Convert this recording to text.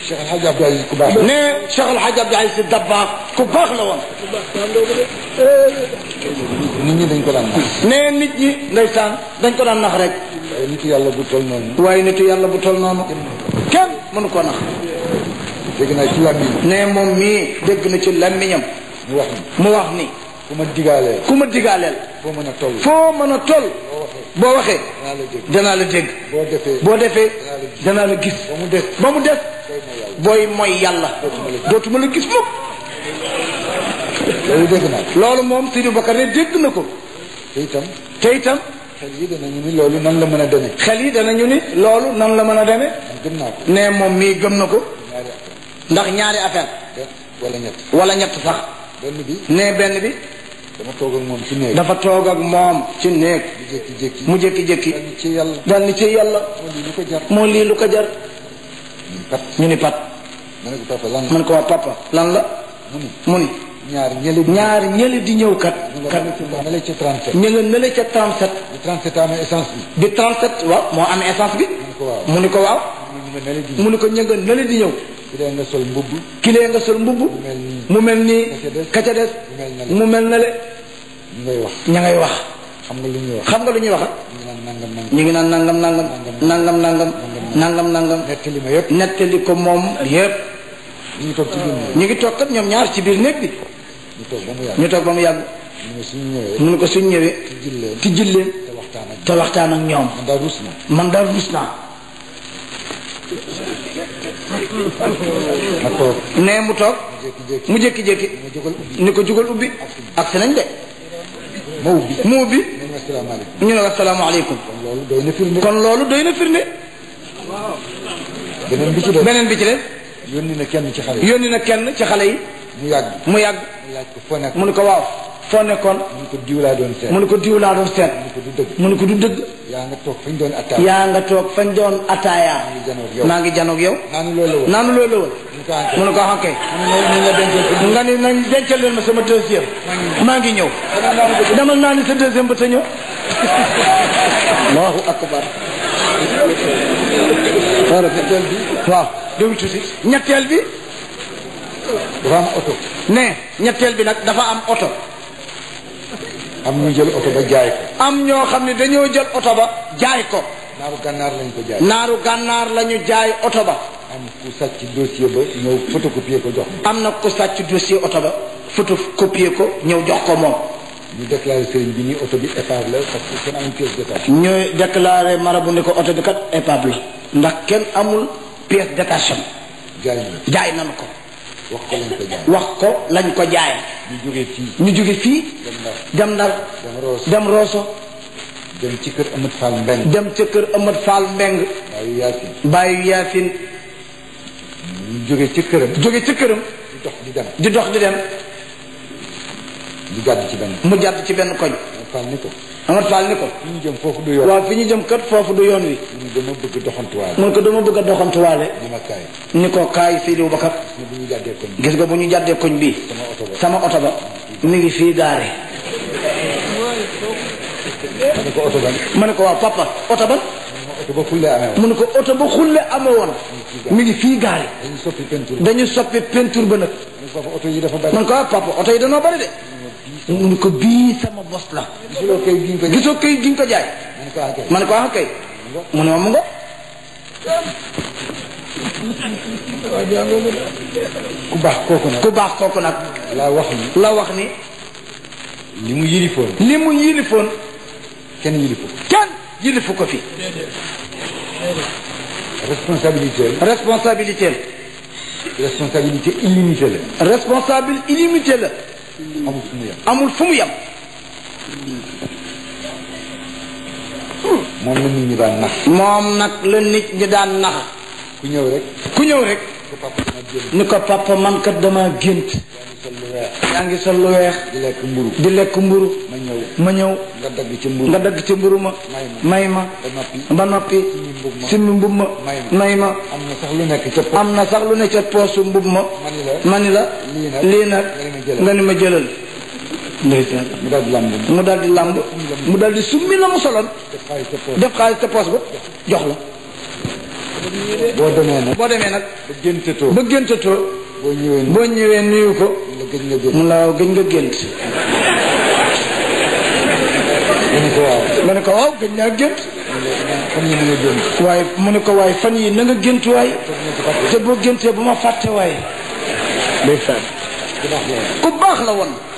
Cheikh El Hadj Abdou Aziz ku baax ne Cheikh El Hadj Abdou Aziz Dabakh ku baax la woon. nit ñi dañ ko daan nax. ne nit ñi ndeysaan dañ ko daan nax rek. waaye nitu yàlla bu toll noonu. waaye nitu yàlla bu toll noonu. kenn mënu ko nax. dégg naa ci làmmiñ. ne moom mii dégg na ci làmmiñam. mu wax ni. ku ma digaaleel. ku ma digaaleel. foo mën a toll. foo mën a toll. boo waxee. danaa la dégg. boo defee. danaa la gis. ba mu des. booy mooy yàlla. dootuma la gis mukk. loolu dégg naa. loolu moom Sidi Bakar ne dégg na ko. te itam. xel yi danañu ni loolu nan la mën a demee. xel yi danañu ni loolu nan la mën a demee. gëm naa ko. ne moom mii gëm na ko. ndax ñaari affaire. wala ñett sax. benn bi. ne benn bi. dama toog ak moom ci néeg. dafa toog ak moom ci néeg. mu jékki-jékki. dal ni ci yàlla. moo lii lu ko jar. ñu ni pat. ma ne ko papa lan la. man ko waa papa lan la. mu ni. ñaari ñële di ñëw kat. ñu nga nële ca 37. bi 37 amee essence bi. bi 37 waaw moo amee essence bi. mu ni ko waaw. mu ni ko ña nga nële di ñëw. kilee nga sol mbubb. kilee nga sol mbubb. mu mel nii. ka ca des. mu mel na le. ña ngay wax. xam nga lu ñuy wax. xam nga lu ñuy wax. ñu ngi naan nangam nangam. nangam nangam. nangam nangam. nettali ma yëpp. nettali ko moom yëpp. ñu ngi toog ci biir néeg. ñu ngi toog kat ñoom ñaar ci biir néeg bi. ñu toog ba mu yàgg. mu ne ko suñ ñëwee. tijjil leen. te waxtaan ak ñoom. man daal rus naa. nee mu toog. mu jékki-jékki. ni ko jugal ubbi. ak si nañ de. mu ubbi. ñu ne asalaamaaleykum. kon loolu doy na firnde. beneen bi ci des. yónni na kenn ci xale yi. yónni na kenn ci xale yi. mu yàgg. mu ne ko waaw. foo nekkoon. mu ne ko diw laa doon seet. mu ne ko diw laa doon seet. mu ne ko du dëgg. yaa nga toog fañ doon ataaya. yaa nga toog fañ doon ataaya. maa ngi janoog yow. naanu loolu la woon. mu ne ko xam kay. nga ni nañ dencal leen ma sama deuxième. maa ngi ñëw. demal naa ni sa deuxième ba sa ñëw. Allahu akbar. waaw déglu tuuti. ñetteel bi. dafa am oto. ne ñetteel bi nag dafa am oto. am ñu jël oto ba jaay ko. am ñoo xam ne dañoo jël oto ba jaay ko. naaru gànnaar lañ ko jaay. naaru gànnaar la ñu jaay oto ba. am ku sàcc dossier ba ñëw photocopier ko jox. am na ku sàcc dossier oto ba photocopier ko ñëw jox ko moom. ñu déclaré sëriñ bi ni oto bi épave la parce que kenn amul pièce détachée. ñu déclaré marabu ni ko oto bi kat épave la ndax kenn amul pièce détachée. jaay nañu ko. wax ko lañ ko jaay. ñu jóge fii. dem Ndar. dem Rosso. dem ci kër Amadou Fall Mbeng. dem ca kër Amadou Fall Mbeng. Baayu Yaasin. ñu jóge ci këram. di dox di dem. mu jàdd ci benn koñ. Amadou Fall ni ko. fi ñu jëm foofu du yoon. waaw fi ñu jëm kat foofu du yoon wi. mu dama bëgg doxantuwaale. mun ko dama bëgg a doxantuwaale. ni ko kaay Seydou Bakar. gis nga bu ñu jàddee koñ bii. sama oto ba mi ngi fii gaare. ma ne ko waaw papa oto ba. mu ne ko oto ba xulle amee woon. mi ngi fii gaare. dañu soppi peinture ba nag. man ko waaw papa oto yi danoo bari de. mu ne ko bii sama bos la. gisoo kay giñ ko jaay. ma ne ko ah kay. mu ne ma mu ngo. ku baax kooku nag. la wax ni. li mu yilifoon. kenn yilifu ko fi. responsabilité illimitée la. responsable illimité la. amul fu mu yem. moom la nit ñi daan nax. moom nag la nit ñi daan nax. ku ñëw rek. ni ko papa man kat dama gént. yaa ngi sol lu weex. di lekk mburu. ma ñëw. nga dagg ci mburu ma. may ma. ba noppi. simmi mbub ma. may ma. am na sax lu ne ca poosu mbub ma. ma ni la. lii nag. nga ni ma jëlal. ndeysaan. mu daal di làmb. mu daal di summi la mu soloon. def xaalis ca poos ba jox la. boo demee nag boo demee nag ba géntatoo ba géntatoo boo ñëwee nuyu ko la gëj nga gént mu la gëj nga gént mu ne ko waaw gëj naa gént fan yi na nga gént waaye mu ne ko waaye fan yi na nga gént waay te boo géntee bu ma fàtte waaye day fàtt ku baax la woon